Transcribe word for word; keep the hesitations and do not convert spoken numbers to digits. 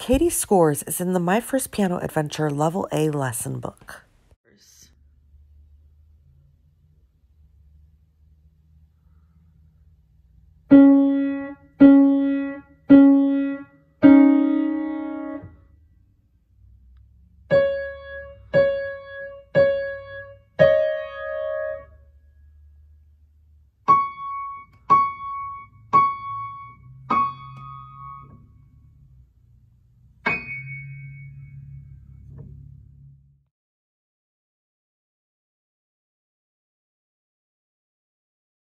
Katie's scores is in the My First Piano Adventure Level A lesson book.